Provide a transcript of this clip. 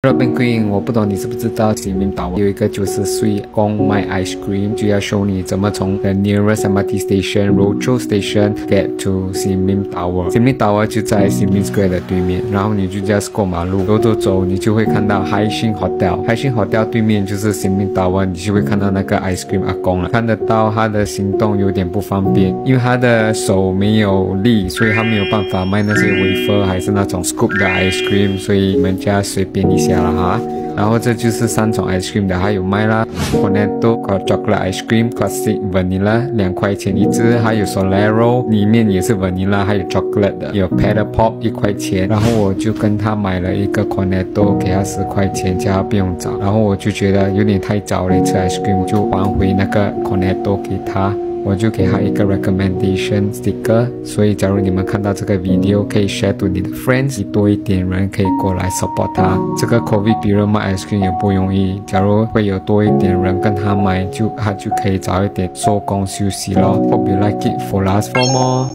Robin Queen， 我不懂你知不知道新民岛有一个90岁公卖 ice cream， 就要 show 你怎么从 the nearest MRT station Rochor station get to 新民岛。新民岛就在新民 Square 的对面，然后你就 just 过马路，走，你就会看到 Haishin Hotel。Haishin Hotel 对面就是新民岛，你就会看到那个 ice cream 阿公了。看得到他的行动有点不方便，因为他的手没有力，所以他没有办法卖那些 wafer 还是那种 scoop 的 ice cream， 所以你们就要随便一下了哈。然后这就是3种 ice cream 的，还有卖啦 Cornetto chocolate ice cream classic vanilla 2块钱一支，还有 Solero 里面也是 vanilla 还有 chocolate 的，有 Pedal Pop 1块钱。然后我就跟他买了一个 Cornetto， 给他10块钱，叫他不用找。然后我就觉得有点太早了，吃 ice cream 我就还回那个 Cornetto 给他。我就给他一个 recommendation sticker， 所以假如你们看到这个 video， 可以 share to 你的 friends， 多一点人可以过来 support 他。这个 COVID period 卖 ice cream 也不容易，假如会有多一点人跟他买，他就可以早一点收工休息咯。Hope you like it for last for more。